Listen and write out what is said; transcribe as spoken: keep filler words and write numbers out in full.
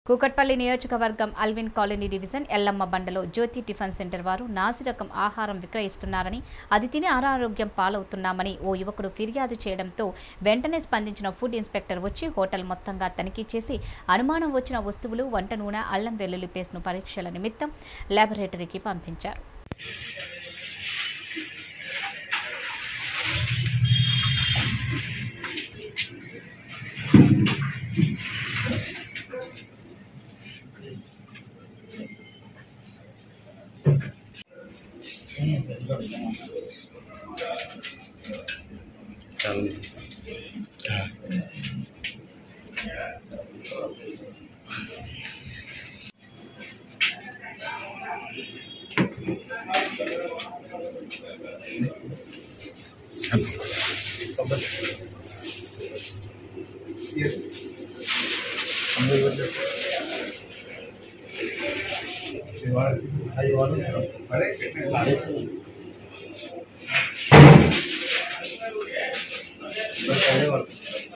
కూకట్పల్లి నియోజకవర్గం Allwyn colony division Yellamma బండలో Jyothi tiffin centre వారు నాసిరకం ఆహారం విక్రయిస్తున్నారని, అది తిని అనారోగ్యం పాలవుతున్నామని ఓ యువకుడు ఫిర్యాదు చేయడంతో వెంటనే స్పందించిన ఫుడ్ ఇన్స్పెక్టర్ వచ్చి హోటల్ మొత్తంగా తనిఖీ చేసి అనుమానం వచ్చిన వస్తువులు, వంట నూనె, అల్లం వెల్లుల్లి పేస్ట్ను పరీక్షల నిమిత్తం ల్యాబొరేటరీకి పంపించారు. Ayo,